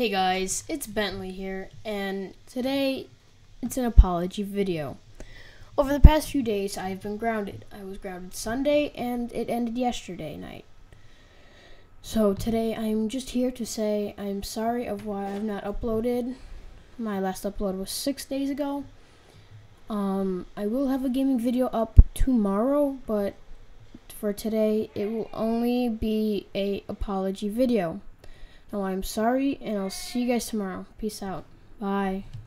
Hey guys, it's Bentley here, and today it's an apology video. Over the past few days, I've been grounded. I was grounded Sunday, and it ended yesterday night. So today, I'm just here to say I'm sorry of why I've not uploaded. My last upload was 6 days ago. I will have a gaming video up tomorrow, but for today, it will only be a apology video. No, I'm sorry, and I'll see you guys tomorrow. Peace out. Bye.